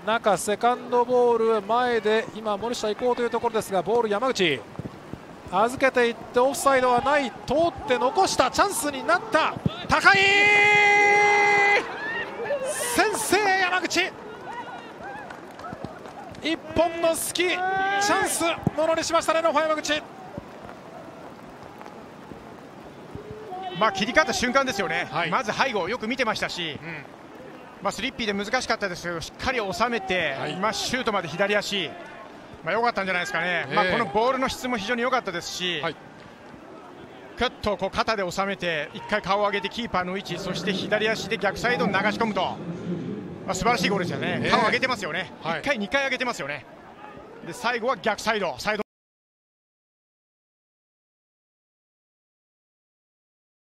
中セカンドボール前で今森下行こうというところですが、ボール山口預けていってオフサイドはない、通って残した、チャンスになった、高い先制山口、一本の隙、チャンスものにしましたね、ノファ山口。 切り替わった瞬間ですよね、 はい、 まず背後よく見てましたし、スリッピーで難しかったですけどしっかり収めて、はい、シュートまで左足、良かったんじゃないですかね、このボールの質も非常に良かったですし、はい、くっとこう肩で収めて1回顔を上げてキーパーの位置、そして左足で逆サイドに流し込むと、素晴らしいゴールですよね、顔を上げてますよね、1回2回上げてますよね、で最後は逆サイド